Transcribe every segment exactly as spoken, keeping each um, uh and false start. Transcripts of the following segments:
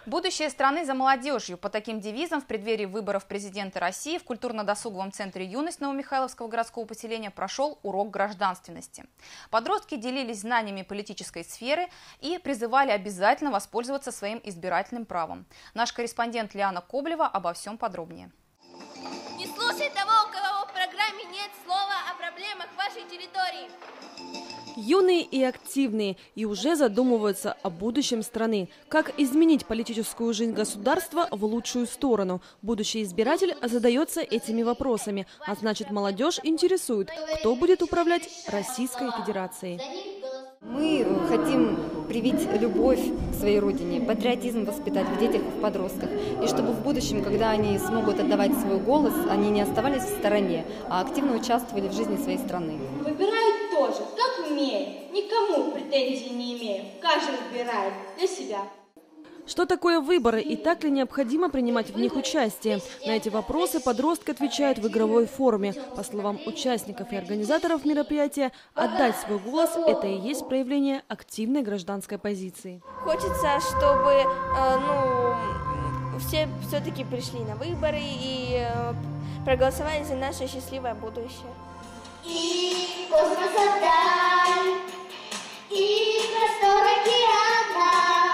Будущее страны за молодежью. По таким девизам в преддверии выборов президента России в культурно-досуговом центре «Юность» Новомихайловского городского поселения прошел урок гражданственности. Подростки делились знаниями политической сферы и призывали обязательно воспользоваться своим избирательным правом. Наш корреспондент Лиана Коблева обо всем подробнее. Не слушай того, у кого в программе нет слова о проблемах вашей территории. Юные и активные, и уже задумываются о будущем страны. Как изменить политическую жизнь государства в лучшую сторону? Будущий избиратель задается этими вопросами, а значит, молодежь интересует, кто будет управлять Российской Федерацией. Мы хотим привить любовь к своей родине, патриотизм воспитать в детях и в подростках. И чтобы в будущем, когда они смогут отдавать свой голос, они не оставались в стороне, а активно участвовали в жизни своей страны. Выбирают тоже, как умеют. Никому претензий не имею. Каждый выбирает для себя. Что такое выборы и так ли необходимо принимать в них участие? На эти вопросы подростки отвечают в игровой форме. По словам участников и организаторов мероприятия, отдать свой голос – это и есть проявление активной гражданской позиции. Хочется, чтобы э, ну, все все-таки пришли на выборы и э, проголосовали за наше счастливое будущее. И космос отдай, и простор океана.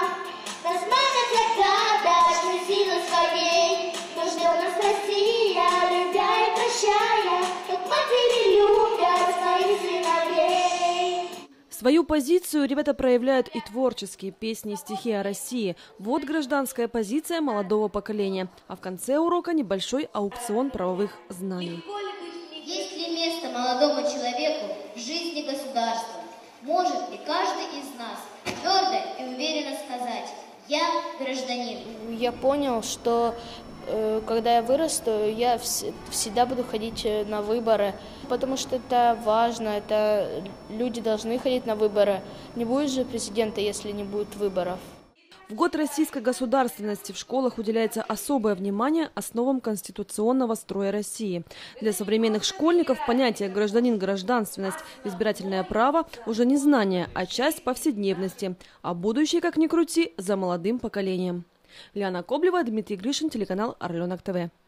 Свою позицию ребята проявляют и творческие песни и стихи о России. Вот гражданская позиция молодого поколения. А в конце урока небольшой аукцион правовых знаний. Есть ли место молодому человеку в жизни государства? Может ли каждый из нас твердо и уверенно сказать: «Я гражданин»? Я понял, что э, когда я вырасту, я вс- всегда буду ходить на выборы, потому что это важно, это люди должны ходить на выборы. Не будет же президента, если не будет выборов. В год российской государственности в школах уделяется особое внимание основам конституционного строя России. Для современных школьников понятие «гражданин-гражданственность», избирательное право уже не знание, а часть повседневности. А будущее, как ни крути, за молодым поколением. Лиана Коблева, Дмитрий Гришин, телеканал Орленок ТВ.